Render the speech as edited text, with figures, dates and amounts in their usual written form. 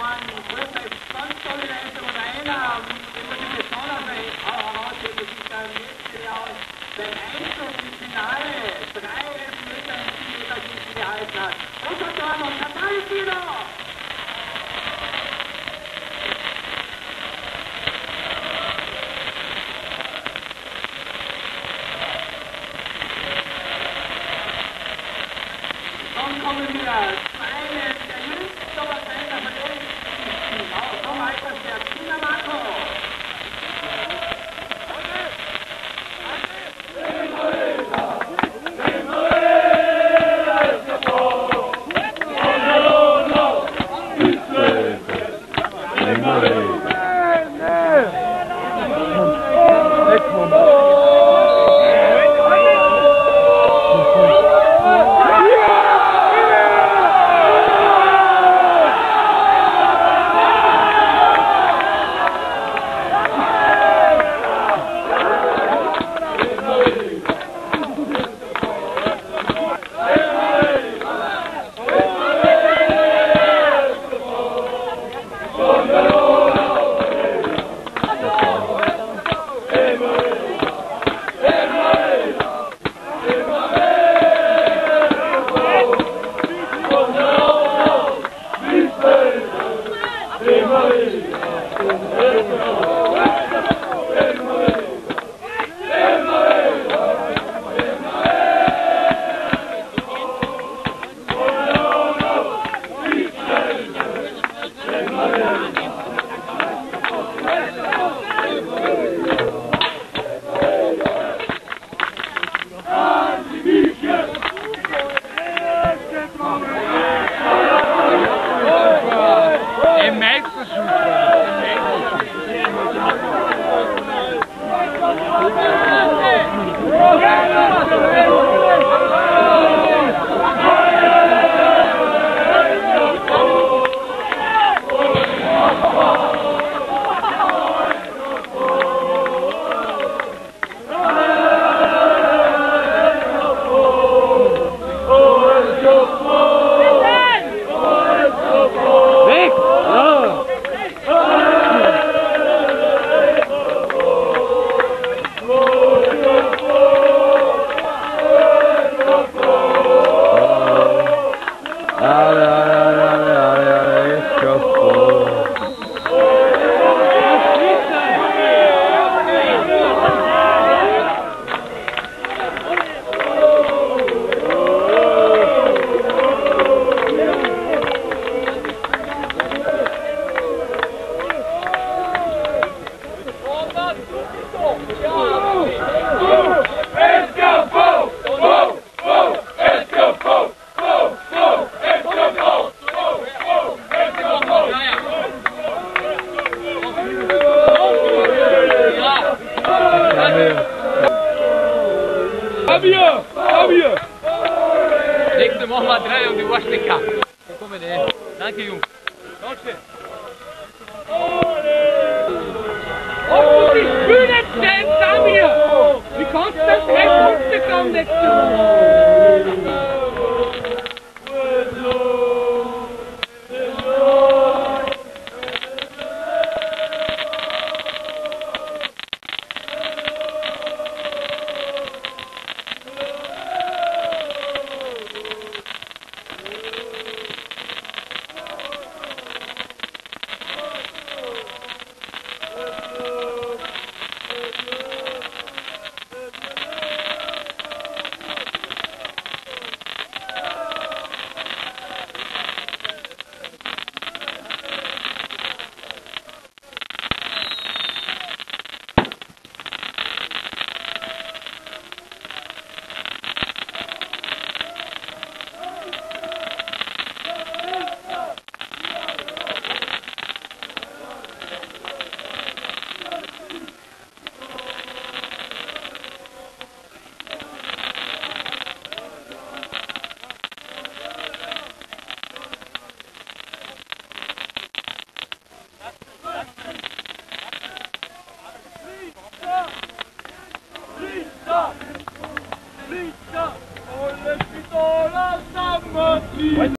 questa è tanto l'evento Modena, che sono auch die sich dann nächstes Jahr beim Einzug im Finale 3 Elfmeter in 10 Meter Schießen gehalten hat. Und das war noch Katalin wieder! Dann kommen wir der jüngste Trainer von dem so weit ist der Kinder Marco. Fabio! Nächste machen wir 3 und die Ohrstecker. So kommen wir. Danke, Jungs. Danke. Ob du die Bühne stellst, Fabio! Wie kannst du das 3 Punkte kommen nächste Woche? Lista! Con le pistolas a